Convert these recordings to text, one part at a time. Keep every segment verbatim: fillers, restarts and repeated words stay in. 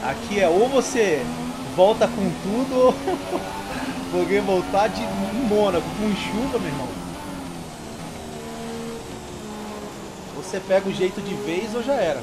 Aqui é ou você volta com tudo ou porque voltar de Mônaco com chuva, meu irmão. Você pega o jeito de vez ou já era.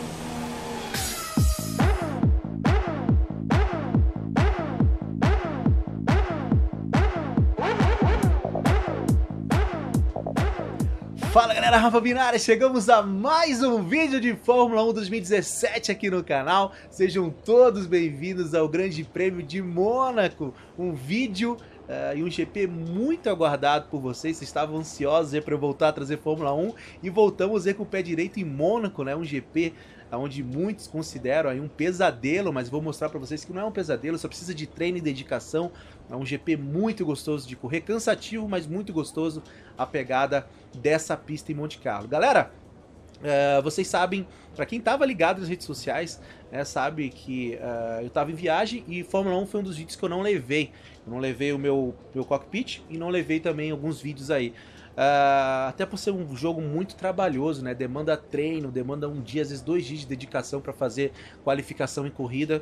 Fala galera, Rafa Binari, chegamos a mais um vídeo de Fórmula um dois mil e dezessete aqui no canal. Sejam todos bem-vindos ao Grande Prêmio de Mônaco, um vídeo uh, e um G P muito aguardado por vocês. Vocês estavam ansiosos para eu voltar a trazer Fórmula um e voltamos aí com o pé direito em Mônaco, né? Um G P onde muitos consideram aí um pesadelo, mas vou mostrar para vocês que não é um pesadelo, só precisa de treino e dedicação. É um G P muito gostoso de correr, cansativo, mas muito gostoso a pegada dessa pista em Monte Carlo. Galera, uh, vocês sabem, para quem estava ligado nas redes sociais, né, sabe que uh, eu estava em viagem e Fórmula um foi um dos vídeos que eu não levei. Eu não levei o meu, meu cockpit e não levei também alguns vídeos aí. Uh, até por ser um jogo muito trabalhoso, né? Demanda treino, demanda um dia, às vezes dois dias de dedicação para fazer qualificação em corrida.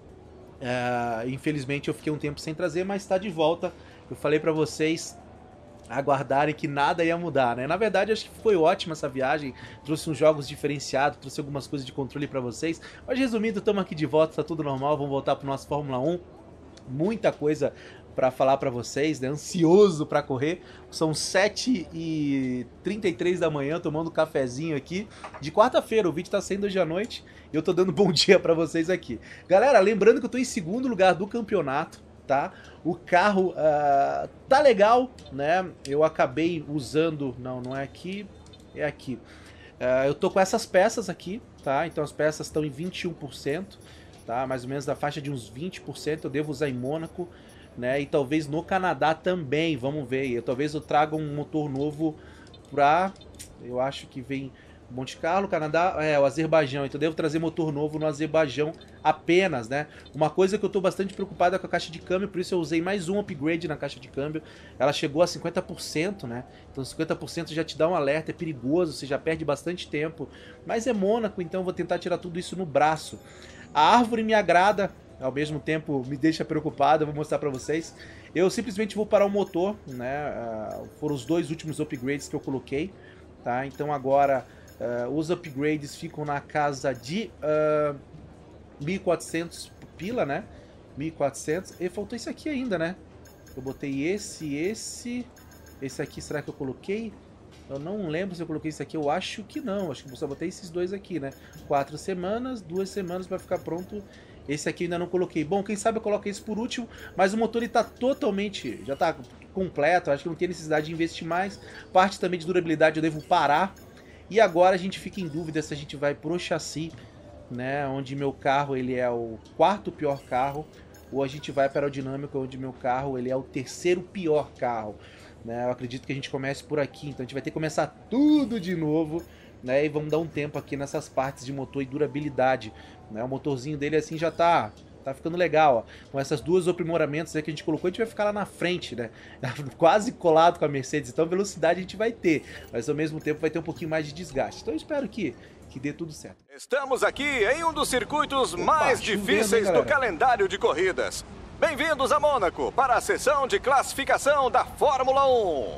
Uh, infelizmente eu fiquei um tempo sem trazer, mas está de volta. Eu falei para vocês aguardarem que nada ia mudar, né? Na verdade, acho que foi ótima essa viagem, trouxe uns jogos diferenciados, trouxe algumas coisas de controle para vocês. Mas resumindo, estamos aqui de volta, tá tudo normal, vamos voltar pro nosso Fórmula um. Muita coisa para falar para vocês, né? Ansioso para correr. São sete e trinta e três da manhã, tomando um cafezinho aqui. De quarta-feira, o vídeo tá saindo hoje à noite e eu tô dando bom dia para vocês aqui. Galera, lembrando que eu tô em segundo lugar do campeonato, tá? O carro uh, tá legal, né? Eu acabei usando... Não, não é aqui, é aqui. Uh, eu tô com essas peças aqui, tá? Então as peças estão em vinte e um por cento, tá? Mais ou menos da faixa de uns vinte por cento. Eu devo usar em Mônaco, né? E talvez no Canadá também, vamos ver. Eu, talvez eu traga um motor novo pra... Eu acho que vem Monte Carlo, Canadá, é, o Azerbaijão. Então eu devo trazer motor novo no Azerbaijão apenas, né? Uma coisa que eu tô bastante preocupado é com a caixa de câmbio, por isso eu usei mais um upgrade na caixa de câmbio. Ela chegou a cinquenta por cento, né? Então cinquenta por cento já te dá um alerta, é perigoso, você já perde bastante tempo. Mas é Mônaco, então eu vou tentar tirar tudo isso no braço. A árvore me agrada, ao mesmo tempo me deixa preocupado, eu vou mostrar pra vocês. Eu simplesmente vou parar o motor, né? Uh, foram os dois últimos upgrades que eu coloquei, tá? Então agora uh, os upgrades ficam na casa de uh, mil e quatrocentos pila, né? mil e quatrocentos. E faltou esse aqui ainda, né? Eu botei esse, esse... Esse aqui, será que eu coloquei? Eu não lembro se eu coloquei esse aqui, eu acho que não. Acho que eu só botei esses dois aqui, né? Quatro semanas, duas semanas para ficar pronto. Esse aqui eu ainda não coloquei. Bom, quem sabe eu coloco esse por último, mas o motor ele tá totalmente, já tá completo, acho que não tem necessidade de investir mais. Parte também de durabilidade eu devo parar. E agora a gente fica em dúvida se a gente vai pro chassi, né, onde meu carro ele é o quarto pior carro, ou a gente vai para a aerodinâmica, onde meu carro ele é o terceiro pior carro, né? Eu acredito que a gente comece por aqui, então a gente vai ter que começar tudo de novo, né? E vamos dar um tempo aqui nessas partes de motor e durabilidade, né? O motorzinho dele assim já tá tá ficando legal, ó. Com essas duas aprimoramentos aí que a gente colocou, a gente vai ficar lá na frente, né? Quase colado com a Mercedes, então velocidade a gente vai ter, mas ao mesmo tempo vai ter um pouquinho mais de desgaste. Então eu espero que que dê tudo certo. Estamos aqui em um dos circuitos Opa, mais chovendo, difíceis hein, do calendário de corridas. Bem-vindos a Mônaco para a sessão de classificação da Fórmula um.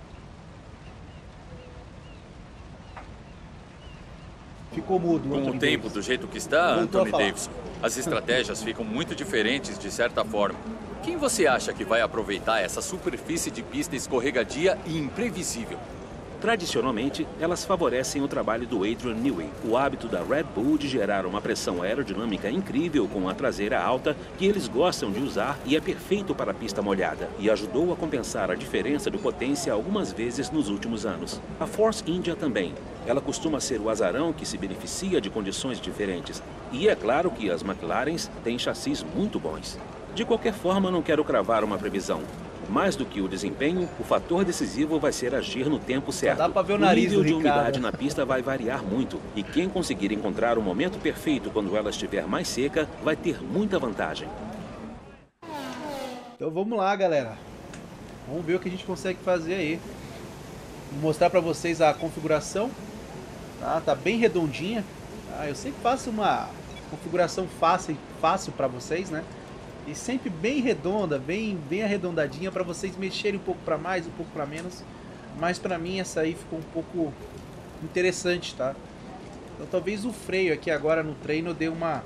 Ficou mudo. Com o tempo do jeito que está, Voltou a Anthony falar. Davidson, as estratégias ficam muito diferentes de certa forma. Quem você acha que vai aproveitar essa superfície de pista escorregadia e imprevisível? Tradicionalmente, elas favorecem o trabalho do Adrian Newey, o hábito da Red Bull de gerar uma pressão aerodinâmica incrível com a traseira alta que eles gostam de usar e é perfeito para a pista molhada, e ajudou a compensar a diferença de potência algumas vezes nos últimos anos. A Force India também. Ela costuma ser o azarão que se beneficia de condições diferentes. E é claro que as McLarens têm chassis muito bons. De qualquer forma, não quero cravar uma previsão. Mais do que o desempenho, o fator decisivo vai ser agir no tempo certo. Dá pra ver o nariz nível do de Ricardo. umidade na pista vai variar muito, e quem conseguir encontrar o momento perfeito quando ela estiver mais seca, vai ter muita vantagem. Então vamos lá, galera. Vamos ver o que a gente consegue fazer aí. Vou mostrar pra vocês a configuração. Tá, tá bem redondinha. Tá? Eu sempre faço uma, configuração fácil, fácil para vocês, né? E sempre bem redonda, bem, bem arredondadinha para vocês mexerem um pouco para mais, um pouco para menos. Mas para mim essa aí ficou um pouco interessante, tá? Então talvez o freio aqui agora no treino dê uma...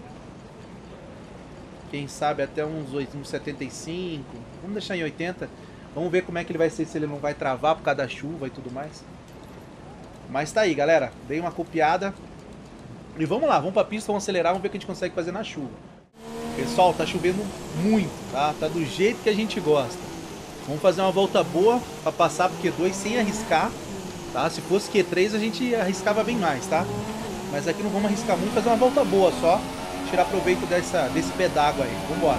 Quem sabe até uns, uns setenta e cinco. Vamos deixar em oitenta. Vamos ver como é que ele vai ser, se ele não vai travar por causa da chuva e tudo mais. Mas tá aí, galera. Dei uma copiada. E vamos lá, vamos pra pista, vamos acelerar, vamos ver o que a gente consegue fazer na chuva. Pessoal, tá chovendo muito, tá? Tá do jeito que a gente gosta. Vamos fazer uma volta boa pra passar pro Q dois sem arriscar, tá? Se fosse Q três a gente arriscava bem mais, tá? Mas aqui não vamos arriscar muito, fazer uma volta boa só. Tirar proveito dessa, desse pé d'água aí. Vambora.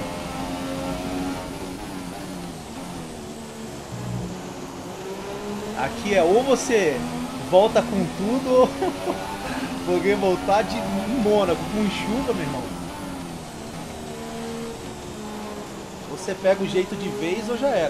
Aqui é ou você volta com tudo ou porque voltar de Mônaco com chuva, meu irmão. Você pega o jeito de vez ou já era.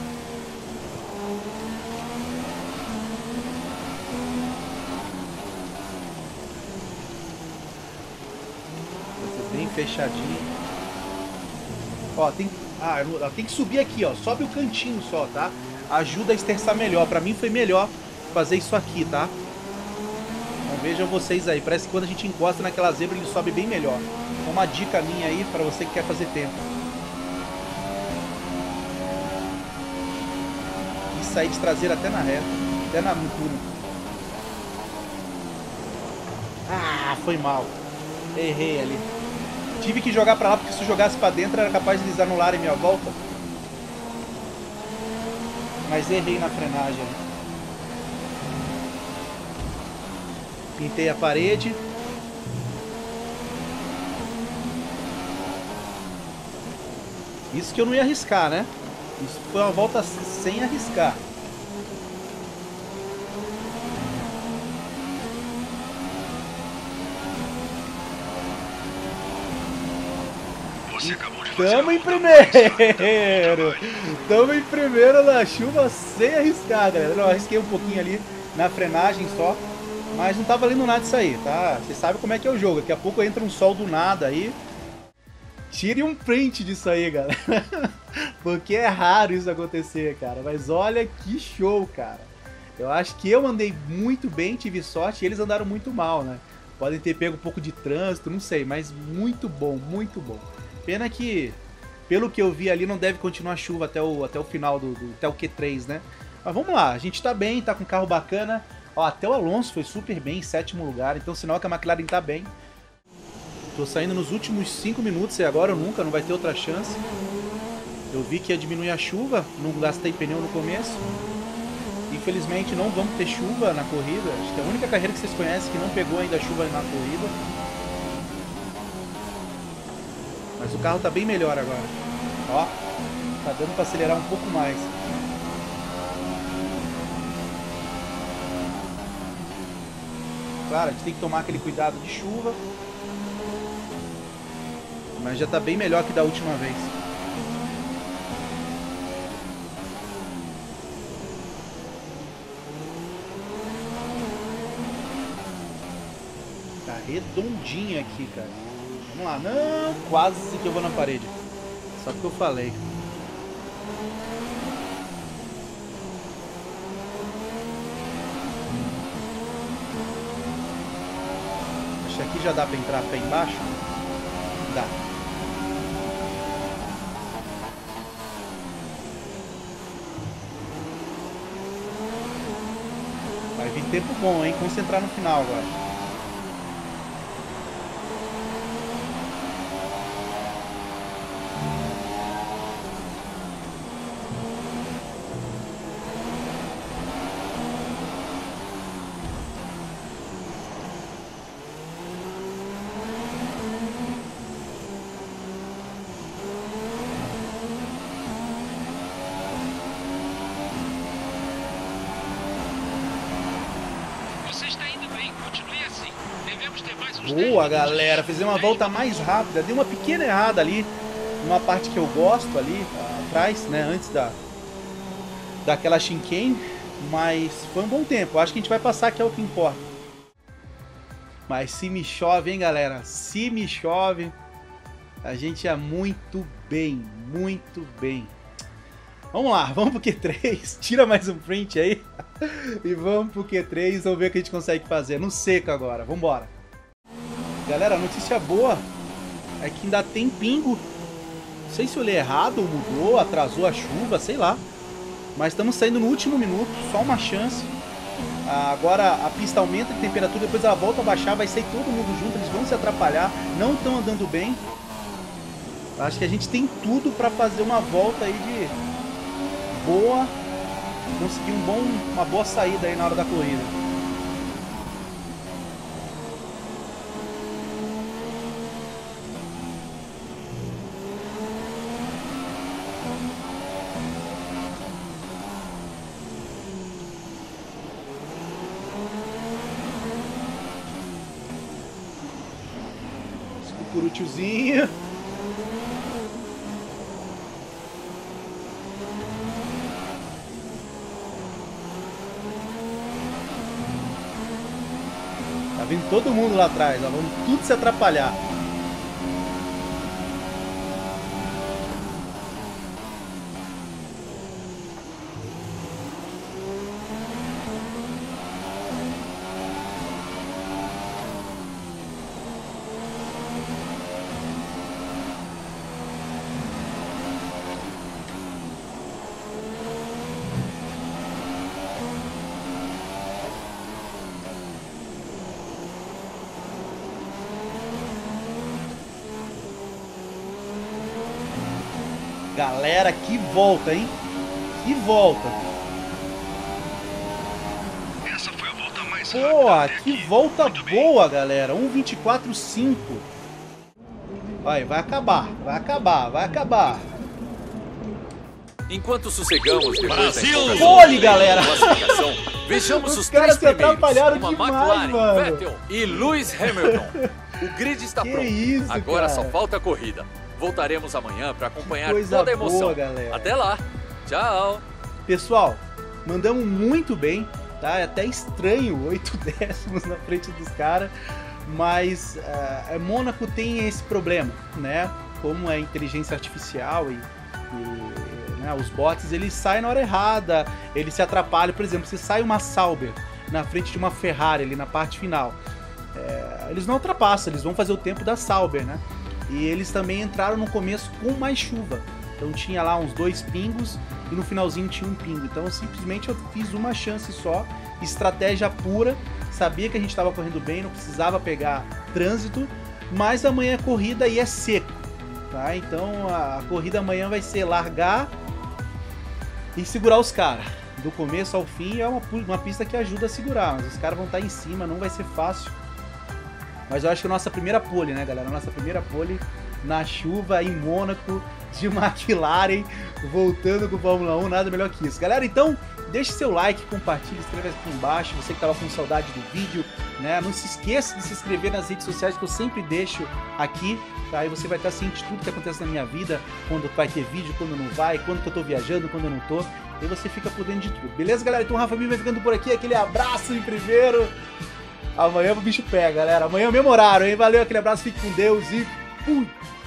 Bem fechadinho. Ó, tem, ah, tem que subir aqui, ó. Sobe o cantinho só, tá? Ajuda a esterçar melhor. Pra mim foi melhor fazer isso aqui, tá? Então vejam vocês aí. Parece que quando a gente encosta naquela zebra ele sobe bem melhor. Então, uma dica minha aí pra você que quer fazer tempo. E sair de traseira até na reta. Até na curva. Ah, foi mal. Errei ali. Tive que jogar pra lá, porque se eu jogasse pra dentro era capaz de eles anularem minha volta. Mas errei na frenagem ali. Pintei a parede. Isso que eu não ia arriscar, né? Isso foi uma volta sem arriscar. Tamo em primeiro! Tamo em primeiro na chuva sem arriscar, galera. Não, arrisquei um pouquinho ali na frenagem só, mas não tá valendo nada isso aí, tá? Vocês sabem como é que é o jogo. Daqui a pouco entra um sol do nada aí. Tire um print disso aí, galera. Porque é raro isso acontecer, cara. Mas olha que show, cara. Eu acho que eu andei muito bem, tive sorte, e eles andaram muito mal, né? Podem ter pego um pouco de trânsito, não sei, mas muito bom, muito bom. Pena que, pelo que eu vi ali, não deve continuar chuva até o, até o final, do, do até o Q três, né? Mas vamos lá, a gente tá bem, tá com um carro bacana. Ó, até o Alonso foi super bem, em sétimo lugar, então sinal que a McLaren tá bem. Tô saindo nos últimos cinco minutos e agora ou nunca, não vai ter outra chance. Eu vi que ia diminuir a chuva, não gastei pneu no começo. Infelizmente não vamos ter chuva na corrida, acho que é a única carreira que vocês conhecem que não pegou ainda chuva na corrida. Mas o carro tá bem melhor agora. Ó, tá dando pra acelerar um pouco mais. Claro, a gente tem que tomar aquele cuidado de chuva. Mas já tá bem melhor que da última vez. Tá redondinha aqui, cara. Vamos lá, não, quase que eu vou na parede. Só que eu falei. Acho que aqui já dá pra entrar pé embaixo. Dá. Vai vir tempo bom, hein? Concentrar no final agora. Boa, galera, fizemos uma volta mais rápida. Deu uma pequena errada ali, numa parte que eu gosto ali atrás, né, antes da daquela chicane, mas foi um bom tempo. Acho que a gente vai passar, que é o que importa. Mas se me chove, hein, galera? Se me chove, a gente é muito bem, muito bem. Vamos lá, vamos pro Q três. Tira mais um print aí. E vamos pro Q três, vamos ver o que a gente consegue fazer. No seco agora, vambora. Galera, a notícia boa é que ainda tem pingo. Não sei se eu li errado, ou mudou, atrasou a chuva, sei lá. Mas estamos saindo no último minuto, só uma chance. Agora a pista aumenta de temperatura, depois ela volta a baixar, vai sair todo mundo junto, eles vão se atrapalhar, não estão andando bem. Acho que a gente tem tudo para fazer uma volta aí de boa, conseguir um bom, uma boa saída aí na hora da corrida. Curutiozinho. Tá vindo todo mundo lá atrás, ó. Vamos tudo se atrapalhar. Galera, que volta, hein? Que volta. Essa foi a volta mais Boa, que volta boa, galera. um vinte e quatro cinco. Vai, vai acabar, vai acabar, vai acabar. Enquanto sossegamos depois Brasil! da Pole, galera! vejamos Os os, caras três se atrapalharam primeiros, uma demais, McLaren, mano. Vettel e Lewis Hamilton. O grid está Que pronto. isso, Agora cara? só falta a corrida. Voltaremos amanhã para acompanhar coisa toda a emoção. boa, galera. Até lá. Tchau. Pessoal, mandamos muito bem, tá? É até estranho, oito décimos na frente dos caras, mas uh, Mônaco tem esse problema, né? Como é inteligência artificial e, e né, os bots, eles saem na hora errada, eles se atrapalham. Por exemplo, se sai uma Sauber na frente de uma Ferrari ali na parte final, é, eles não ultrapassam, eles vão fazer o tempo da Sauber, né? E eles também entraram no começo com mais chuva. Então tinha lá uns dois pingos e no finalzinho tinha um pingo. Então simplesmente eu fiz uma chance só, estratégia pura. Sabia que a gente estava correndo bem, não precisava pegar trânsito, mas amanhã é corrida e é seco, tá? Então a corrida amanhã vai ser largar e segurar os caras. Do começo ao fim é uma, uma pista que ajuda a segurar, mas os caras vão estar em cima, não vai ser fácil. Mas eu acho que a nossa primeira pole, né, galera? A nossa primeira pole na chuva em Mônaco, de McLaren, voltando com o Fórmula um, nada melhor que isso. Galera, então, deixe seu like, compartilhe, escreva aqui embaixo, você que estava com saudade do vídeo, né? Não se esqueça de se inscrever nas redes sociais que eu sempre deixo aqui, tá? Aí você vai estar ciente de tudo que acontece na minha vida, quando vai ter vídeo, quando não vai, quando que eu tô viajando, quando eu não tô. Aí você fica por dentro de tudo. Beleza, galera? Então o Rafa Mir vai ficando por aqui, aquele abraço em primeiro. Amanhã o bicho pega, galera. Amanhã é o mesmo horário, hein? Valeu, aquele abraço, fique com Deus e fui!